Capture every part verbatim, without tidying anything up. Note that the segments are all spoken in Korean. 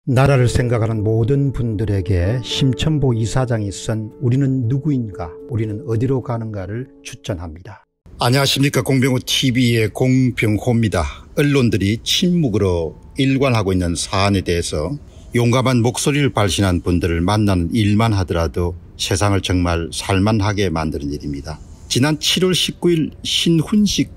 나라를 생각하는 모든 분들에게 심천보 이사장이 쓴 우리는 누구인가, 우리는 어디로 가는가를 추천합니다. 안녕하십니까. 공병호티비의 공병호입니다. 언론들이 침묵으로 일관하고 있는 사안에 대해서 용감한 목소리를 발신한 분들을 만나는 일만 하더라도 세상을 정말 살만하게 만드는 일입니다. 지난 칠월 십구일 신훈식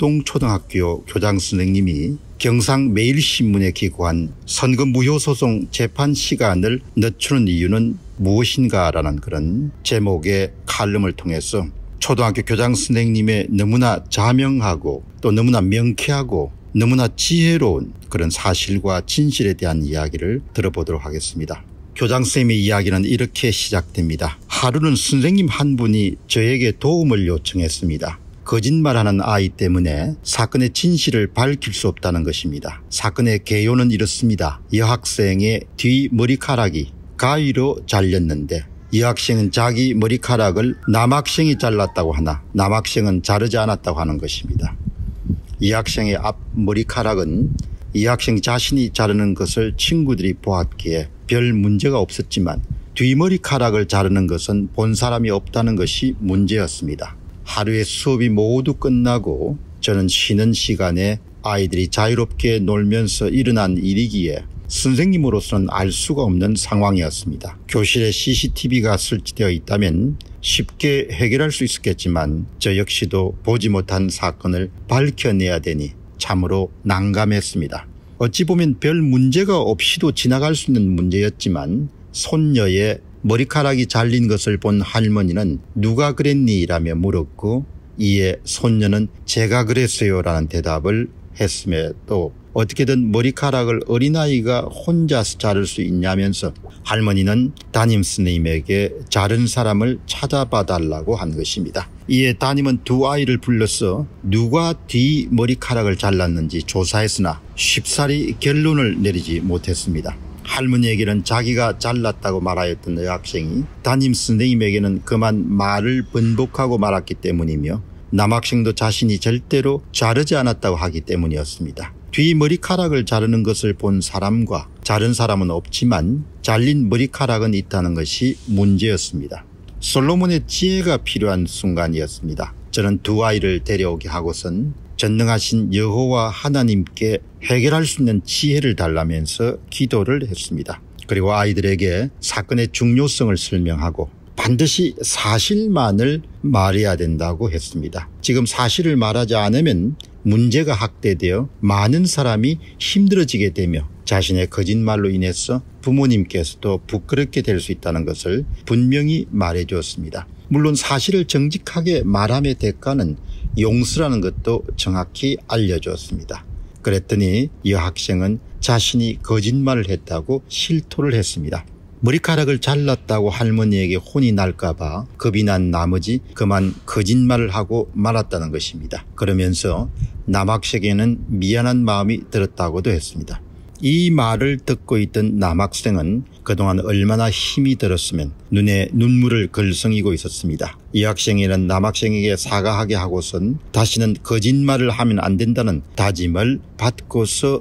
모동초등학교 교장 선생님이 경상매일신문에 기고한 선거 무효소송 재판 시간을 늦추는 이유는 무엇인가 라는 그런 제목의 칼럼을 통해서 초등학교 교장 선생님의 너무나 자명하고 또 너무나 명쾌하고 너무나 지혜로운 그런 사실과 진실에 대한 이야기를 들어보도록 하겠습니다. 교장 선생님의 이야기는 이렇게 시작됩니다. 하루는 선생님 한 분이 저에게 도움을 요청했습니다. 거짓말하는 아이 때문에 사건의 진실을 밝힐 수 없다는 것입니다. 사건의 개요는 이렇습니다. 여학생의 뒤 머리카락이 가위로 잘렸는데 여학생은 자기 머리카락을 남학생이 잘랐다고 하나 남학생은 자르지 않았다고 하는 것입니다. 여학생의 앞 머리카락은 여학생 자신이 자르는 것을 친구들이 보았기에 별 문제가 없었지만 뒷머리카락을 자르는 것은 본 사람이 없다는 것이 문제였습니다. 하루의 수업이 모두 끝나고 저는 쉬는 시간에 아이들이 자유롭게 놀면서 일어난 일이기에 선생님으로서는 알 수가 없는 상황이었습니다. 교실에 씨씨티비가 설치되어 있다면 쉽게 해결할 수 있었겠지만 저 역시도 보지 못한 사건을 밝혀내야 되니 참으로 난감했습니다. 어찌 보면 별 문제가 없이도 지나갈 수 있는 문제였지만 손녀의 머리카락이 잘린 것을 본 할머니는 누가 그랬니? 라며 물었고 이에 손녀는 제가 그랬어요 라는 대답을 했음에도 어떻게든 머리카락을 어린아이가 혼자서 자를 수 있냐면서 할머니는 담임 선생님에게 자른 사람을 찾아봐 달라고 한 것입니다. 이에 담임은 두 아이를 불러서 누가 뒤 머리카락을 잘랐는지 조사했으나 쉽사리 결론을 내리지 못했습니다. 할머니에게는 자기가 잘랐다고 말하였던 여학생이 담임 선생님에게는 그만 말을 번복하고 말았기 때문이며 남학생도 자신이 절대로 자르지 않았다고 하기 때문이었습니다. 뒤 머리카락을 자르는 것을 본 사람과 자른 사람은 없지만 잘린 머리카락은 있다는 것이 문제였습니다. 솔로몬의 지혜가 필요한 순간이었습니다. 저는 두 아이를 데려오게 하고선 전능하신 여호와 하나님께 해결할 수 있는 지혜를 달라면서 기도를 했습니다. 그리고 아이들에게 사건의 중요성을 설명하고 반드시 사실만을 말해야 된다고 했습니다. 지금 사실을 말하지 않으면 문제가 확대되어 많은 사람이 힘들어지게 되며 자신의 거짓말로 인해서 부모님께서도 부끄럽게 될 수 있다는 것을 분명히 말해 주었습니다. 물론 사실을 정직하게 말함의 대가는 용서라는 것도 정확히 알려주었습니다. 그랬더니 여학생은 자신이 거짓말을 했다고 실토를 했습니다. 머리카락을 잘랐다고 할머니에게 혼이 날까봐 겁이 난 나머지 그만 거짓말을 하고 말았다는 것입니다. 그러면서 남학생에게는 미안한 마음이 들었다고도 했습니다. 이 말을 듣고 있던 남학생은 그동안 얼마나 힘이 들었으면 눈에 눈물을 글썽이고 있었습니다. 이 학생에는 남학생에게 사과하게 하고선 다시는 거짓말을 하면 안 된다는 다짐을 받고서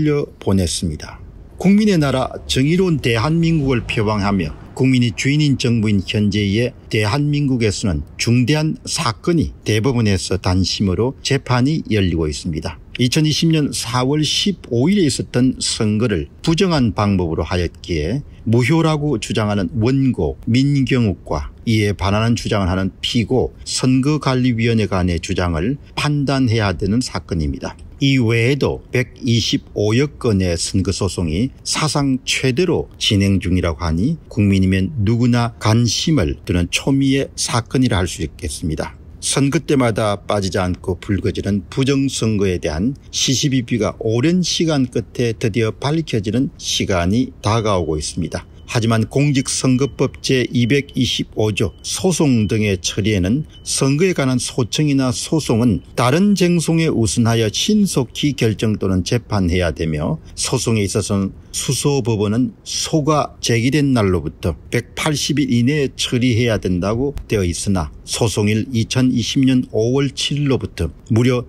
돌려보냈습니다. 국민의 나라 정의로운 대한민국을 표방하며 국민이 주인인 정부인 현재의 대한민국에서는 중대한 사건이 대법원에서 단심으로 재판이 열리고 있습니다. 이천이십년 사월 십오일에 있었던 선거를 부정한 방법으로 하였기에 무효라고 주장하는 원고 민경욱과 이에 반하는 주장을 하는 피고 선거관리위원회 간의 주장을 판단해야 되는 사건입니다. 이 외에도 백이십오여 건의 선거소송이 사상 최대로 진행 중이라고 하니 국민이면 누구나 관심을 두는 초미의 사건이라 할 수 있겠습니다. 선거 때마다 빠지지 않고 불거지는 부정선거에 대한 시시비비가 오랜 시간 끝에 드디어 밝혀지는 시간이 다가오고 있습니다. 하지만 공직선거법 제이백이십오조 소송 등의 처리에는 선거에 관한 소청이나 소송은 다른 쟁송에 우선하여 신속히 결정 또는 재판해야 되며 소송에 있어서는 수소법원은 소가 제기된 날로부터 백팔십 일 이내에 처리해야 된다고 되어 있으나 소송일 이천이십 년 오월 칠일로부터 무려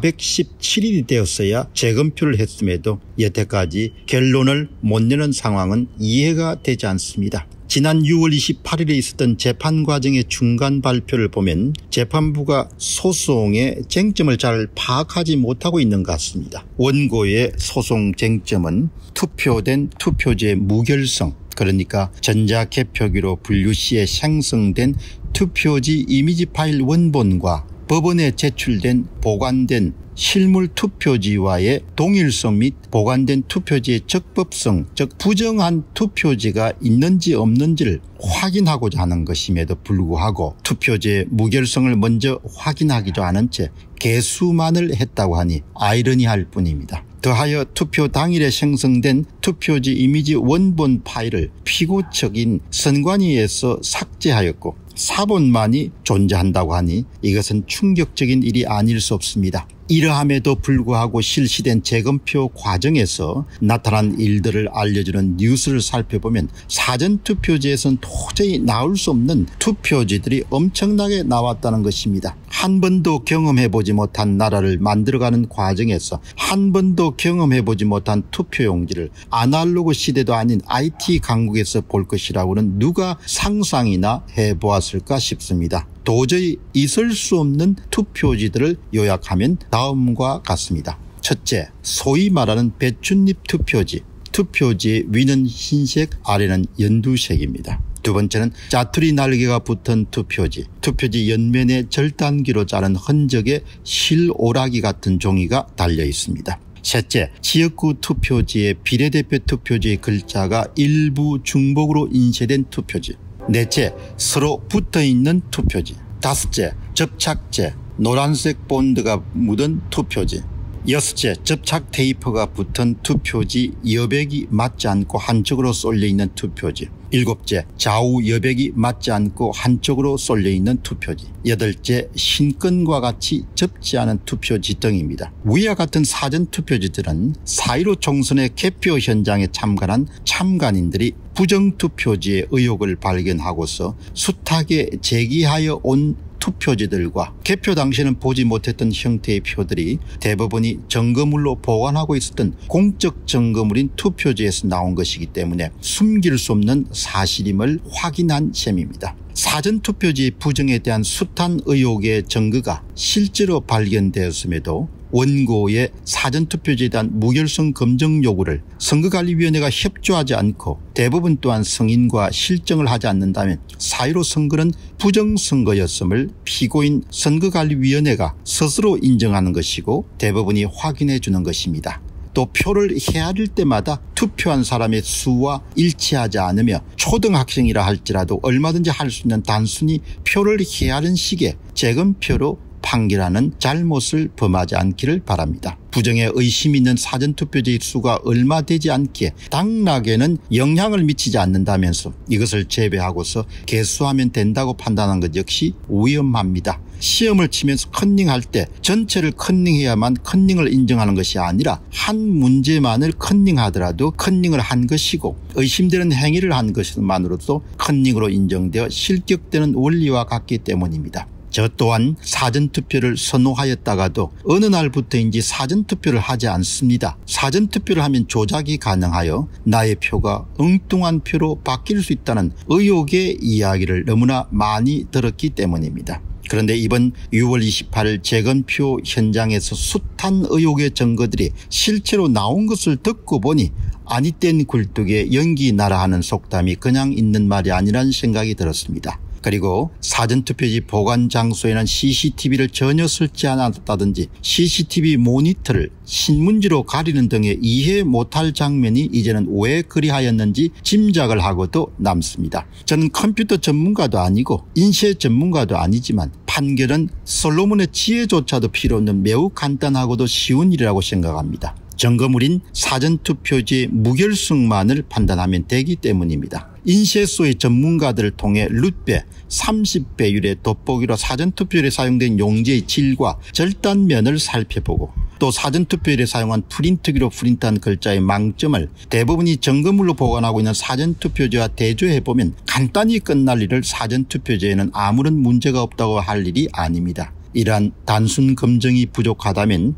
사백십칠 일이 되었어야 재검표를 했음에도 여태까지 결론을 못 내는 상황은 이해가 되지 않습니다. 지난 유월 이십팔일에 있었던 재판 과정의 중간 발표를 보면 재판부가 소송의 쟁점을 잘 파악하지 못하고 있는 것 같습니다. 원고의 소송 쟁점은 투표된 투표지의 무결성, 그러니까 전자개표기로 분류 시에 생성된 투표지 이미지 파일 원본과 법원에 제출된 보관된 실물 투표지와의 동일성 및 보관된 투표지의 적법성, 즉 부정한 투표지가 있는지 없는지를 확인하고자 하는 것임에도 불구하고 투표지의 무결성을 먼저 확인하기도 않은 채 개수만을 했다고 하니 아이러니할 뿐입니다. 더하여 투표 당일에 생성된 투표지 이미지 원본 파일을 피고 측인 선관위에서 삭제하였고 사본만이 존재한다고 하니 이것은 충격적인 일이 아닐 수 없습니다. 이러함에도 불구하고 실시된 재검표 과정에서 나타난 일들을 알려주는 뉴스를 살펴보면 사전투표지에서는 도저히 나올 수 없는 투표지들이 엄청나게 나왔다는 것입니다. 한 번도 경험해보지 못한 나라를 만들어가는 과정에서 한 번도 경험해보지 못한 투표용지를 아날로그 시대도 아닌 아이티 강국에서 볼 것이라고는 누가 상상이나 해보았을까 싶습니다. 도저히 있을 수 없는 투표지들을 요약하면 다음과 같습니다. 첫째, 소위 말하는 배춧잎 투표지. 투표지의 위는 흰색, 아래는 연두색입니다. 두 번째는 짜투리 날개가 붙은 투표지. 투표지 옆면에 절단기로 자른 흔적의 실오라기 같은 종이가 달려 있습니다. 셋째, 지역구 투표지의 비례대표 투표지의 글자가 일부 중복으로 인쇄된 투표지. 넷째, 서로 붙어있는 투표지. 다섯째, 접착제, 노란색 본드가 묻은 투표지. 여섯째, 접착 테이프가 붙은 투표지 여백이 맞지 않고 한쪽으로 쏠려있는 투표지. 일곱째, 좌우 여백이 맞지 않고 한쪽으로 쏠려있는 투표지. 여덟째, 신건과 같이 접지 않은 투표지 등입니다. 위와 같은 사전투표지들은 사 일오 총선의 개표 현장에 참관한 참관인들이 부정투표지의 의혹을 발견하고서 숱하게 제기하여 온 투표지들과 개표 당시에는 보지 못했던 형태의 표들이 대부분이 증거물로 보관하고 있었던 공적 증거물인 투표지에서 나온 것이기 때문에 숨길 수 없는 사실임을 확인한 셈입니다. 사전투표지 부정에 대한 숱한 의혹의 증거가 실제로 발견되었음에도 원고의 사전투표지에 대한 무결성 검증 요구를 선거관리위원회가 협조하지 않고 대부분 또한 승인과 실정을 하지 않는다면 사 일오 선거는 부정선거였음을 피고인 선거관리위원회가 스스로 인정하는 것이고 대부분이 확인해 주는 것입니다. 또 표를 헤아릴 때마다 투표한 사람의 수와 일치하지 않으며 초등학생이라 할지라도 얼마든지 할 수 있는 단순히 표를 헤아른 식의 재검표로 판결하는 잘못을 범하지 않기를 바랍니다. 부정에 의심 있는 사전투표지의 수가 얼마 되지 않기에 당락에는 영향을 미치지 않는다면서 이것을 제외하고서 개수하면 된다고 판단한 것 역시 위험합니다. 시험을 치면서 컨닝할 때 전체를 컨닝해야만 컨닝을 인정하는 것이 아니라 한 문제만을 컨닝하더라도 컨닝을 한 것이고 의심되는 행위를 한 것만으로도 컨닝으로 인정되어 실격되는 원리와 같기 때문입니다. 저 또한 사전투표를 선호하였다가도 어느 날부터인지 사전투표를 하지 않습니다. 사전투표를 하면 조작이 가능하여 나의 표가 엉뚱한 표로 바뀔 수 있다는 의혹의 이야기를 너무나 많이 들었기 때문입니다. 그런데 이번 유월 이십팔일 재검표 현장에서 숱한 의혹의 증거들이 실제로 나온 것을 듣고 보니 아니 땐 굴뚝에 연기 나라 하는 속담이 그냥 있는 말이 아니라는 생각이 들었습니다. 그리고 사전투표지 보관 장소에는 씨씨티비를 전혀 설치 않았다든지 씨씨티비 모니터를 신문지로 가리는 등의 이해 못할 장면이 이제는 왜 그리하였는지 짐작을 하고도 남습니다. 저는 컴퓨터 전문가도 아니고 인쇄 전문가도 아니지만 판결은 솔로몬의 지혜조차도 필요 없는 매우 간단하고도 쉬운 일이라고 생각합니다. 증거물인 사전투표지의 무결성만을 판단하면 되기 때문입니다. 인쇄소의 전문가들을 통해 룻배, 삼십 배율의 돋보기로 사전투표에 사용된 용지의 질과 절단면을 살펴보고 또 사전투표일에 사용한 프린트기로 프린트한 글자의 망점을 대부분이 점검물로 보관하고 있는 사전투표지와 대조해보면 간단히 끝날 일을 사전투표지에는 아무런 문제가 없다고 할 일이 아닙니다. 이러한 단순 검증이 부족하다면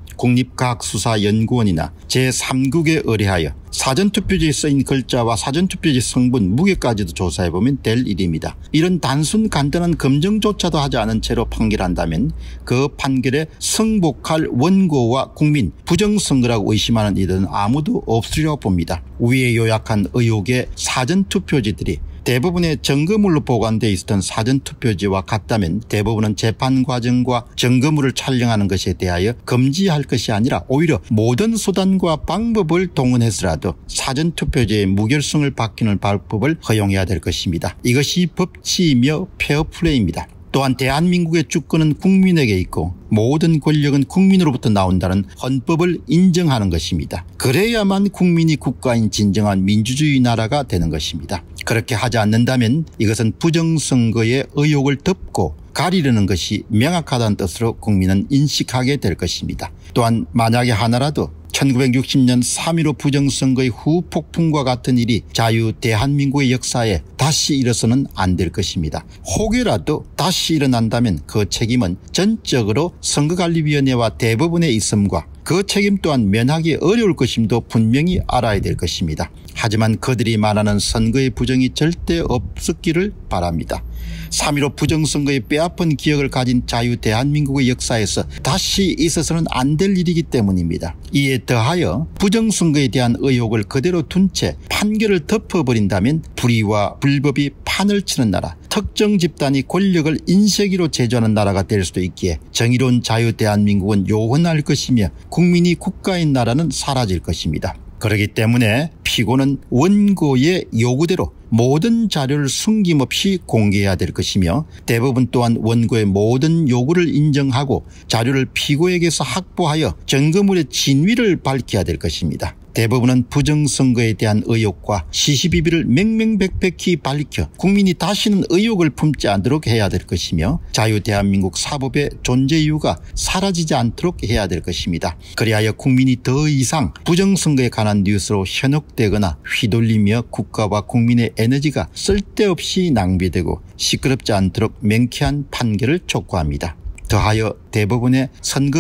국립과학수사연구원이나 제삼국에 의뢰하여 사전투표지에 쓰인 글자와 사전투표지 성분, 무게까지도 조사해보면 될 일입니다. 이런 단순 간단한 검증조차도 하지 않은 채로 판결한다면 그 판결에 승복할 원고와 국민, 부정선거라고 의심하는 이들은 아무도 없으리라고 봅니다. 위에 요약한 의혹의 사전투표지들이 대부분의 증거물로 보관되어 있었던 사전투표지와 같다면 대부분은 재판 과정과 증거물을 촬영하는 것에 대하여 금지할 것이 아니라 오히려 모든 수단과 방법을 동원해서라도 사전투표지의 무결성을 밝히는 방법을 허용해야 될 것입니다. 이것이 법치이며 페어플레이입니다. 또한 대한민국의 주권은 국민에게 있고 모든 권력은 국민으로부터 나온다는 헌법을 인정하는 것입니다. 그래야만 국민이 국가인 진정한 민주주의 나라가 되는 것입니다. 그렇게 하지 않는다면 이것은 부정선거의 의혹을 덮고 가리려는 것이 명확하다는 뜻으로 국민은 인식하게 될 것입니다. 또한 만약에 하나라도 천구백육십 년 삼 일오 부정선거의 후폭풍과 같은 일이 자유 대한민국의 역사에 다시 일어서는 안 될 것입니다. 혹여라도 다시 일어난다면 그 책임은 전적으로 선거관리위원회와 대법원에 있음과 그 책임 또한 면하기 어려울 것임도 분명히 알아야 될 것입니다. 하지만 그들이 말하는 선거의 부정이 절대 없었기를 바랍니다. 삼 일오 부정선거의 뼈아픈 기억을 가진 자유 대한민국의 역사에서 다시 있어서는 안 될 일이기 때문입니다. 이에 더하여 부정선거에 대한 의혹을 그대로 둔 채 판결을 덮어버린다면 불의와 불법이 판을 치는 나라, 특정 집단이 권력을 인쇄기로 제조하는 나라가 될 수도 있기에 정의로운 자유 대한민국은 요원할 것이며 국민이 국가인 나라는 사라질 것입니다. 그렇기 때문에 피고는 원고의 요구대로 모든 자료를 숨김없이 공개해야 될 것이며 대법원 또한 원고의 모든 요구를 인정하고 자료를 피고에게서 확보하여 증거물의 진위를 밝혀야 될 것입니다. 대법원은 부정선거에 대한 의혹과 시시비비를 명명백백히 밝혀 국민이 다시는 의혹을 품지 않도록 해야 될 것이며 자유 대한민국 사법의 존재 이유가 사라지지 않도록 해야 될 것입니다. 그리하여 국민이 더 이상 부정선거에 관한 뉴스로 현혹되거나 휘둘리며 국가와 국민의 에너지가 쓸데없이 낭비되고 시끄럽지 않도록 명쾌한 판결을 촉구합니다. 더하여 대법원의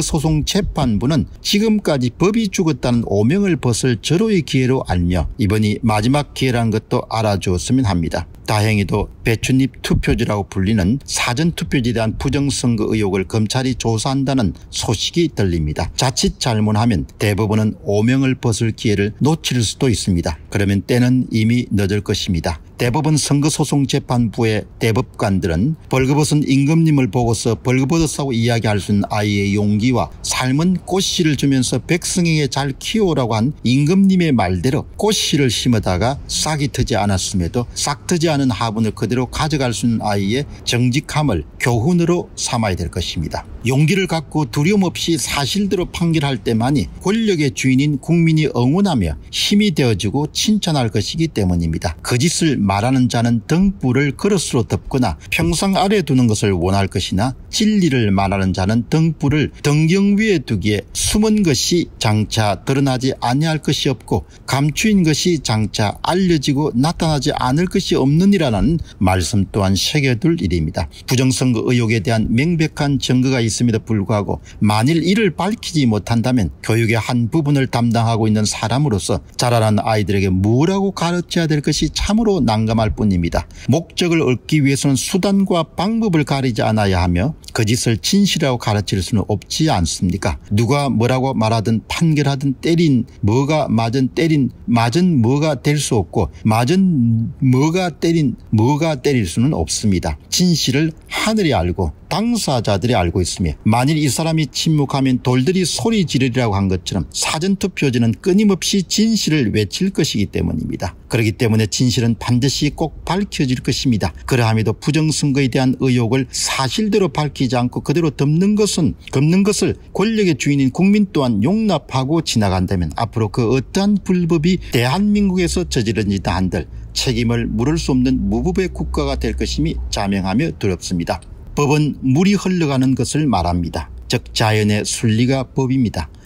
선거소송재판부는 지금까지 법이 죽었다는 오명을 벗을 절호의 기회로 알며 이번이 마지막 기회라는 것도 알아주었으면 합니다. 다행히도 배춧잎 투표지라고 불리는 사전투표지에 대한 부정선거 의혹을 검찰이 조사한다는 소식이 들립니다. 자칫 잘못하면 대법원은 오명을 벗을 기회를 놓칠 수도 있습니다. 그러면 때는 이미 늦을 것입니다. 대법원 선거소송재판부의 대법관들은 벌거벗은 임금님을 보고서 벌거벗었다고 이야기할 수 있는 아이의 용기와 삶은 꽃씨를 주면서 백성에게 잘 키우라고 한 임금님의 말대로 꽃씨를 심어다가 싹이 트지 않았음에도 싹 트지 않은 화분을 그대로 가져갈 수 있는 아이의 정직함을 교훈으로 삼아야 될 것입니다. 용기를 갖고 두려움 없이 사실대로 판결할 때만이 권력의 주인인 국민이 응원하며 힘이 되어지고 칭찬할 것이기 때문입니다. 거짓을 말하는 자는 등불을 그릇으로 덮거나 평상 아래 두는 것을 원할 것이나 진리를 말하는 자는 등불을 등경 위에 두기에 숨은 것이 장차 드러나지 아니할 것이 없고 감추인 것이 장차 알려지고 나타나지 않을 것이 없느니라는 말씀 또한 새겨둘 일입니다. 부정선거 의혹에 대한 명백한 증거가 있음에도 불구하고 만일 이를 밝히지 못한다면 교육의 한 부분을 담당하고 있는 사람으로서 자라난 아이들에게 뭐라고 가르쳐야 될 것이 참으로 난감할 뿐입니다. 목적을 얻기 위해서는 수단과 방법을 가리지 않아야 하며 거짓을 진실이라고 가르칠 수는 없지 않습니까? 누가 뭐라고 말하든 판결하든 때린 뭐가 맞은 때린 맞은 뭐가 될 수 없고 맞은 뭐가 때린 뭐가 때릴 수는 없습니다. 진실을 하늘이 알고 당사자들이 알고 있으며 만일 이 사람이 침묵하면 돌들이 소리 지르리라고 한 것처럼 사전투표지는 끊임없이 진실을 외칠 것이기 때문입니다. 그렇기 때문에 진실은 반드시 꼭 밝혀질 것입니다. 그러함에도 부정선거에 대한 의혹을 사실대로 밝히지 않고 그대로 덮는 것은 덮는 것을 권력의 주인인 국민 또한 용납하고 지나간다면 앞으로 그 어떠한 불법이 대한민국에서 저지른지다 한들 책임을 물을 수 없는 무법의 국가가 될 것임이 자명하며 두렵습니다. 법은 물이 흘러가는 것을 말합니다. 즉 자연의 순리가 법입니다.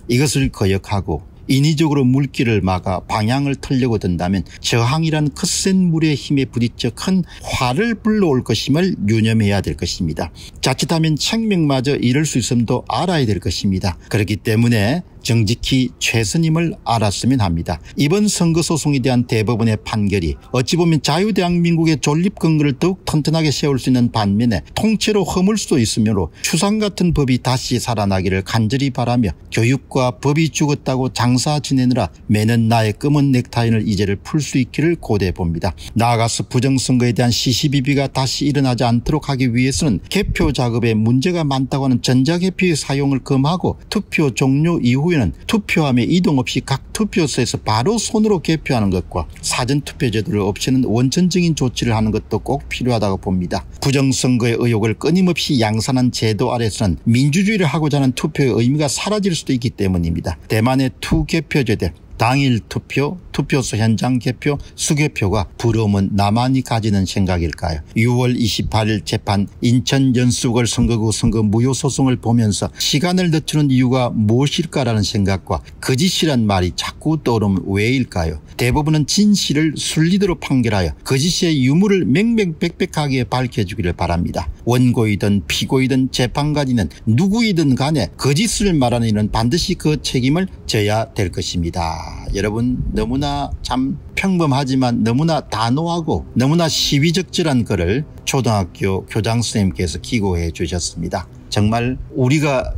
이것을 거역하고 인위적으로 물길을 막아 방향을 틀려고 든다면 저항이란 거센 물의 힘에 부딪혀 큰 화를 불러올 것임을 유념해야 될 것입니다. 자칫하면 생명마저 잃을 수 있음도 알아야 될 것입니다. 그렇기 때문에 정직히 최선임을 알았으면 합니다. 이번 선거소송에 대한 대법원의 판결이 어찌 보면 자유대한민국의 존립 근거를 더욱 튼튼하게 세울 수 있는 반면에 통째로 허물 수도 있으므로 추상 같은 법이 다시 살아나기를 간절히 바라며 교육과 법이 죽었다고 장사 지내느라 매는 나의 검은 넥타이를 이제를 풀 수 있기를 고대해 봅니다. 나아가서 부정선거에 대한 시시비비가 다시 일어나지 않도록 하기 위해서는 개표 작업에 문제가 많다고 하는 전자개표의 사용을 금하고 투표 종료 이후 는 투표함에 이동 없이 각 투표소에서 바로 손으로 개표하는 것과 사전투표제도를 없애는 원천적인 조치를 하는 것도 꼭 필요하다고 봅니다. 부정선거의 의혹을 끊임없이 양산한 제도 아래서는 민주주의를 하고자 하는 투표의 의미가 사라질 수도 있기 때문입니다. 대만의 투개표제대, 당일 투표, 투표소 현장 개표, 수개표가 부러움은 나만이 가지는 생각일까요? 유월 이십팔일 재판 인천 연수구걸 선거구 선거 무효소송을 보면서 시간을 늦추는 이유가 무엇일까라는 생각과 거짓이란 말이 자꾸 떠오르면 왜일까요? 대법원은 진실을 순리대로 판결하여 거짓의 유무를 맹맹백백하게 밝혀주기를 바랍니다. 원고이든 피고이든 재판관이든 누구이든 간에 거짓을 말하는 이는 반드시 그 책임을 져야 될 것입니다. 여러분, 너무나 참 평범하지만 너무나 단호하고 너무나 시의적절한 글을 초등학교 교장 선생님께서 기고해 주셨습니다. 정말 우리가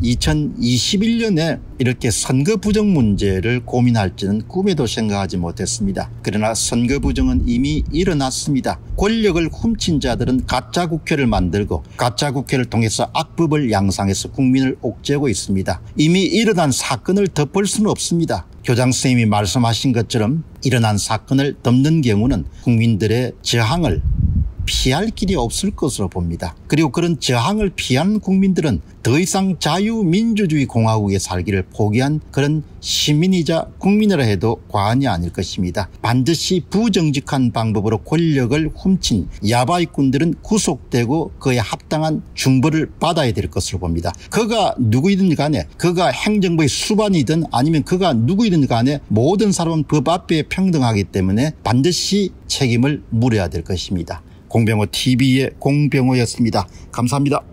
이천이십일 년에 이렇게 선거 부정 문제를 고민할지는 꿈에도 생각하지 못했습니다. 그러나 선거 부정은 이미 일어났습니다. 권력을 훔친 자들은 가짜 국회를 만들고 가짜 국회를 통해서 악법을 양상해서 국민을 옥죄고 있습니다. 이미 일어난 사건을 덮을 수는 없습니다. 교장 선생님이 말씀하신 것처럼 일어난 사건을 덮는 경우는 국민들의 저항을 피할 길이 없을 것으로 봅니다. 그리고 그런 저항을 피한 국민들은 더 이상 자유민주주의 공화국에 살기를 포기한 그런 시민이자 국민이라 해도 과언이 아닐 것입니다. 반드시 부정직한 방법으로 권력을 훔친 야바이꾼들은 구속되고 그에 합당한 중벌을 받아야 될 것으로 봅니다. 그가 누구이든 간에 그가 행정부의 수반이든 아니면 그가 누구이든 간에 모든 사람은 법 앞에 평등하기 때문에 반드시 책임을 물어야 될 것입니다. 공병호 티비의 공병호였습니다. 감사합니다.